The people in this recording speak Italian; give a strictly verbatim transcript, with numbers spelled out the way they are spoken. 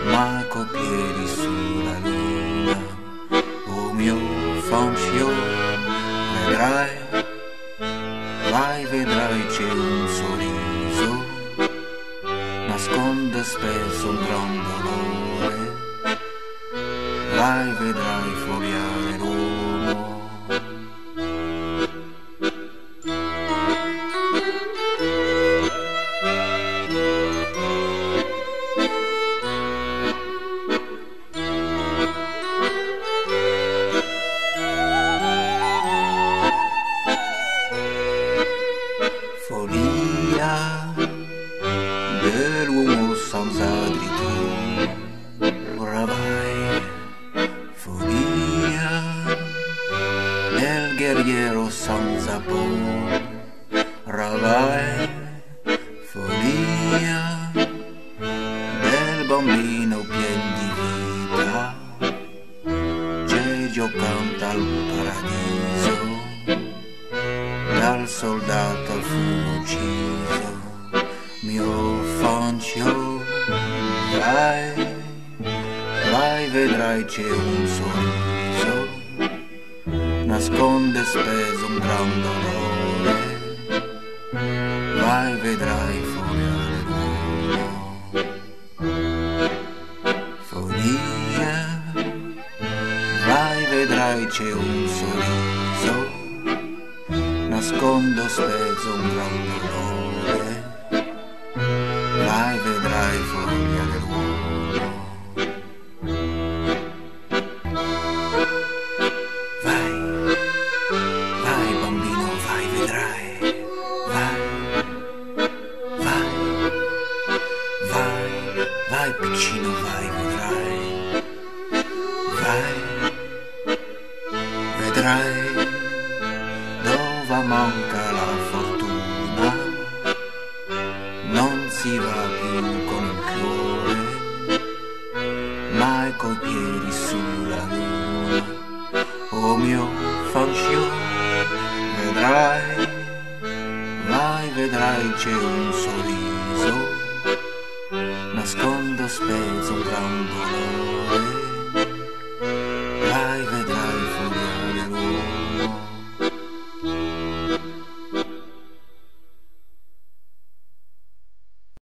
ma coi piedi sulla luna. Oh mio fancio, vedrai, vai vedrai c'è un sorriso, nasconde spesso un gran dolore, vai vedrai fogliare l'uomo. Follia dell'uomo senza dritto, ora vai, follia del guerriero senza paura, ora vai, follia del bambino pien di vita, che giocanta al paradiso, dal soldato al fu ucciso. Mio fancio, vai, vai vedrai c'è un sorriso, nasconde spesso un gran dolore, vai vedrai fogliare l'uomo. Foglia, vai vedrai c'è un sorriso, nascondo spesso un gran dolore, vai vedrai foglia dell'uomo. Vai, vai bambino, vai vedrai, vai, vai, vai, vai piccino, vai vedrai, vai, vedrai dove manca la fortuna, non si va più con il cuore, ma coi piedi sulla luna. Oh mio fancio, vedrai, vai vedrai c'è un sorriso, nascondo spesso un gran dolore,